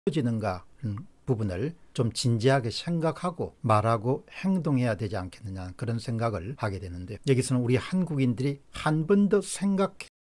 지는가 하는 부분을 좀 진지하게 생각하고 말하고 행동해야 되지 않겠느냐 그런 생각을 하게 되는데, 여기서는 우리 한국인들이 한 번 더 생각해.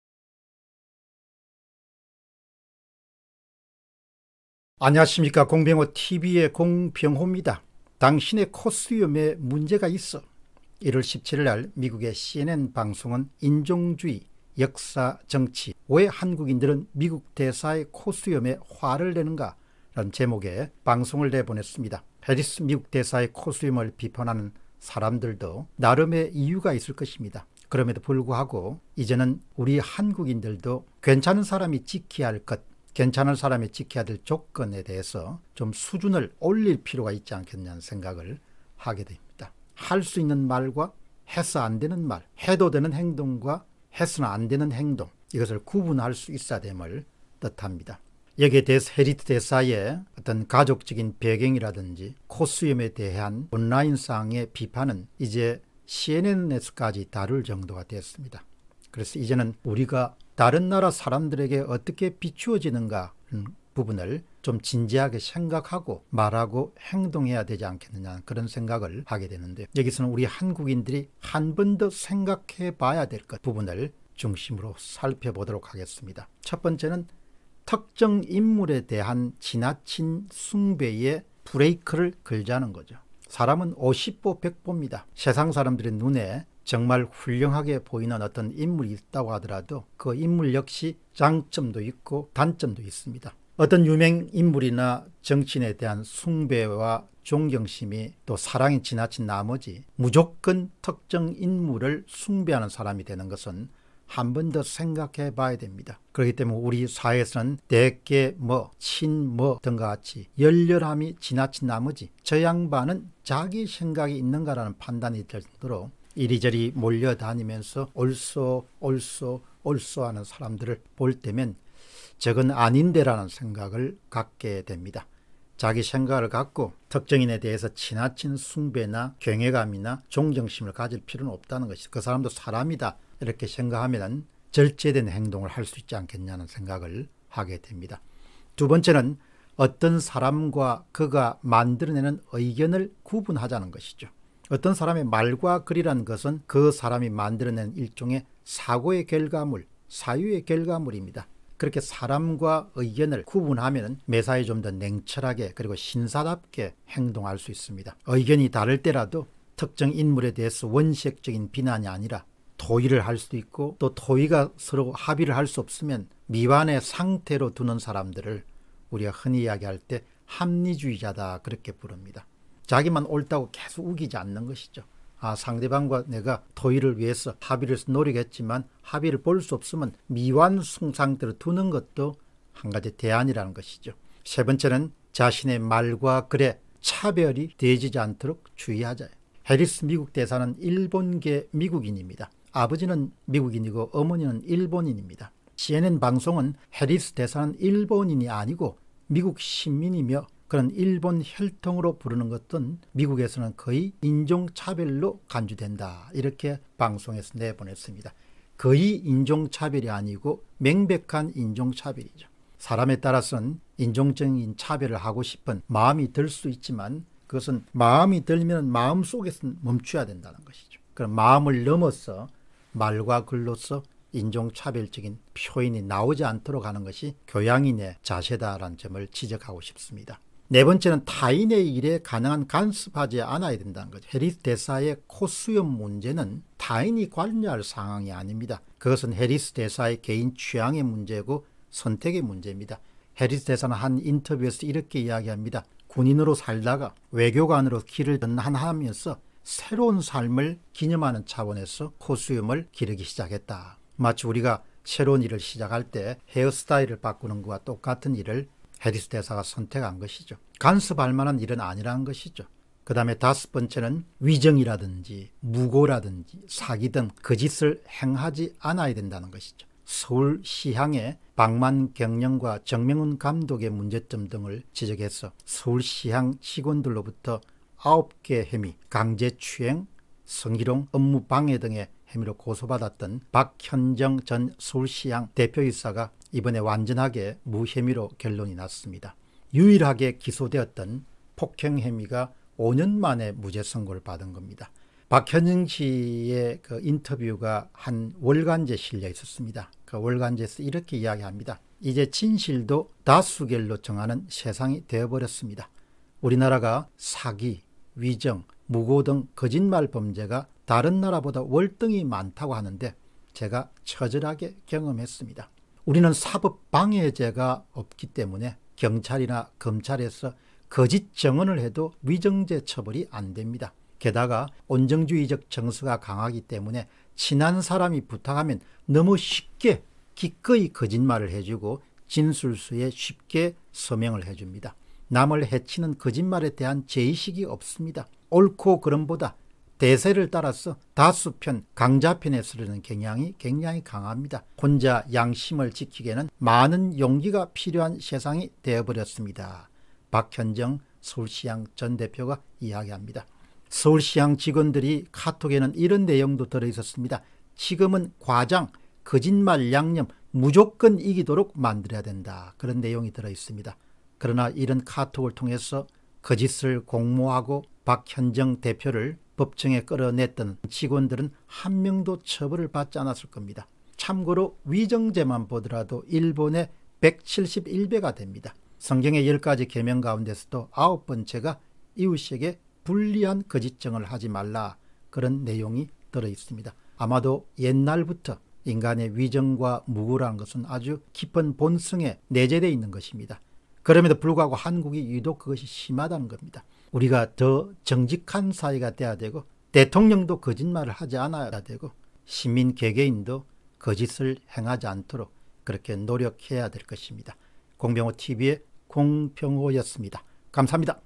안녕하십니까. 공병호TV의 공병호입니다. 당신의 코스염에 문제가 있어. 1월 17일 날 미국의 CNN 방송은 인종주의, 역사, 정치, 왜 한국인들은 미국 대사의 코스염에 화를 내는가 라는 제목의 방송을 내보냈습니다. 해리스 미국 대사의 코스염을 비판하는 사람들도 나름의 이유가 있을 것입니다. 그럼에도 불구하고 이제는 우리 한국인들도 괜찮은 사람이 지켜야 할 것, 괜찮은 사람이 지켜야 될 조건에 대해서 좀 수준을 올릴 필요가 있지 않겠냐는 생각을 하게 됩니다. 할 수 있는 말과 해서 안 되는 말, 해도 되는 행동과 해서는 안 되는 행동, 이것을 구분할 수 있어야 됨을 뜻합니다. 여기에 대해서 해리스 대사의 어떤 가족적인 배경이라든지 코스염에 대한 온라인상의 비판은 이제 CNN에서까지 다룰 정도가 됐습니다. 그래서 이제는 우리가 다른 나라 사람들에게 어떻게 비추어지는가 하는 부분을 좀 진지하게 생각하고 말하고 행동해야 되지 않겠느냐 그런 생각을 하게 되는데, 여기서는 우리 한국인들이 한 번 더 생각해 봐야 될 것 부분을 중심으로 살펴보도록 하겠습니다. 첫 번째는 특정 인물에 대한 지나친 숭배에 브레이크를 걸자는 거죠. 사람은 50보 100보입니다. 세상 사람들의 눈에 정말 훌륭하게 보이는 어떤 인물이 있다고 하더라도 그 인물 역시 장점도 있고 단점도 있습니다. 어떤 유명 인물이나 정치인에 대한 숭배와 존경심이 또 사랑이 지나친 나머지 무조건 특정 인물을 숭배하는 사람이 되는 것은 한 번 더 생각해 봐야 됩니다. 그렇기 때문에 우리 사회에서는 대개 친 등과 같이 열렬함이 지나친 나머지 저 양반은 자기 생각이 있는가라는 판단이 될 정도로 이리저리 몰려다니면서 옳소 하는 사람들을 볼 때면 저건 아닌데라는 생각을 갖게 됩니다. 자기 생각을 갖고 특정인에 대해서 지나친 숭배나 경외감이나 존경심을 가질 필요는 없다는 것이, 그 사람도 사람이다 이렇게 생각하면 절제된 행동을 할 수 있지 않겠냐는 생각을 하게 됩니다. 두 번째는 어떤 사람과 그가 만들어내는 의견을 구분하자는 것이죠. 어떤 사람의 말과 글이라는 것은 그 사람이 만들어낸 일종의 사고의 결과물, 사유의 결과물입니다. 그렇게 사람과 의견을 구분하면 매사에 좀 더 냉철하게 그리고 신사답게 행동할 수 있습니다. 의견이 다를 때라도 특정 인물에 대해서 원색적인 비난이 아니라 토의를 할 수도 있고, 또 토의가 서로 합의를 할 수 없으면 미완의 상태로 두는 사람들을 우리가 흔히 이야기할 때 합리주의자다 그렇게 부릅니다. 자기만 옳다고 계속 우기지 않는 것이죠. 상대방과 내가 토의를 위해서 합의를 해서 노력했지만 합의를 볼 수 없으면 미완성 상태로 두는 것도 한 가지 대안이라는 것이죠. 세 번째는 자신의 말과 글에 차별이 되어지지 않도록 주의하자. 해리스 미국 대사는 일본계 미국인입니다. 아버지는 미국인이고 어머니는 일본인입니다. CNN 방송은 해리스 대사는 일본인이 아니고 미국 시민이며 그런 일본 혈통으로 부르는 것은 미국에서는 거의 인종차별로 간주된다 이렇게 방송에서 내보냈습니다. 거의 인종차별이 아니고 명백한 인종차별이죠. 사람에 따라서는 인종적인 차별을 하고 싶은 마음이 들 수 있지만 그것은 마음이 들면 마음속에서 멈춰야 된다는 것이죠. 그럼 마음을 넘어서 말과 글로서 인종차별적인 표현이 나오지 않도록 하는 것이 교양인의 자세다라는 점을 지적하고 싶습니다. 네 번째는 타인의 일에 가능한 간섭하지 않아야 된다는 거죠. 해리스 대사의 코수염 문제는 타인이 관여할 상황이 아닙니다. 그것은 해리스 대사의 개인 취향의 문제고 선택의 문제입니다. 해리스 대사는 한 인터뷰에서 이렇게 이야기합니다. 군인으로 살다가 외교관으로 길을 전환하면서 새로운 삶을 기념하는 차원에서 코수염을 기르기 시작했다. 마치 우리가 새로운 일을 시작할 때 헤어스타일을 바꾸는 것과 똑같은 일을 해리스 대사가 선택한 것이죠. 간섭할 만한 일은 아니라는 것이죠. 그 다음에 다섯 번째는 위정이라든지 무고라든지 사기 등 거짓을 행하지 않아야 된다는 것이죠. 서울시향의 방만경영과 정명훈 감독의 문제점 등을 지적해서 서울시향 직원들로부터 9개 혐의, 강제추행, 성희롱, 업무방해 등의 혐의로 고소받았던 박현정 전 서울시향 대표이사가 이번에 완전하게 무혐의로 결론이 났습니다. 유일하게 기소되었던 폭행 혐의가 5년 만에 무죄 선고를 받은 겁니다. 박현정 씨의 그 인터뷰가 한 월간지에 실려 있었습니다. 그 월간지에서 이렇게 이야기합니다. 이제 진실도 다수결로 정하는 세상이 되어버렸습니다. 우리나라가 사기, 위정, 무고 등 거짓말 범죄가 다른 나라보다 월등히 많다고 하는데 제가 처절하게 경험했습니다. 우리는 사법방해죄가 없기 때문에 경찰이나 검찰에서 거짓 증언을 해도 위정죄 처벌이 안 됩니다. 게다가 온정주의적 정서가 강하기 때문에 친한 사람이 부탁하면 너무 쉽게 기꺼이 거짓말을 해주고 진술서에 쉽게 서명을 해줍니다. 남을 해치는 거짓말에 대한 죄의식이 없습니다. 옳고 그름보다 대세를 따라서 다수편, 강자편에 서르는 경향이 굉장히 강합니다. 혼자 양심을 지키기에는 많은 용기가 필요한 세상이 되어버렸습니다. 박현정 서울시장 전 대표가 이야기합니다. 서울시장 직원들이 카톡에는 이런 내용도 들어있었습니다. 지금은 과장, 거짓말, 양념 무조건 이기도록 만들어야 된다. 그런 내용이 들어있습니다. 그러나 이런 카톡을 통해서 거짓을 공모하고 박현정 대표를 법정에 끌어냈던 직원들은 한 명도 처벌을 받지 않았을 겁니다. 참고로 위정죄만 보더라도 일본의 171배가 됩니다. 성경의 10가지 계명 가운데서도 9번째가 이웃에게 불리한 거짓증을 하지 말라, 그런 내용이 들어있습니다. 아마도 옛날부터 인간의 위정과 무구라는 것은 아주 깊은 본성에 내재되어 있는 것입니다. 그럼에도 불구하고 한국이 유독 그것이 심하다는 겁니다. 우리가 더 정직한 사회가 돼야 되고 대통령도 거짓말을 하지 않아야 되고 시민 개개인도 거짓을 행하지 않도록 그렇게 노력해야 될 것입니다. 공병호 TV의 공병호였습니다. 감사합니다.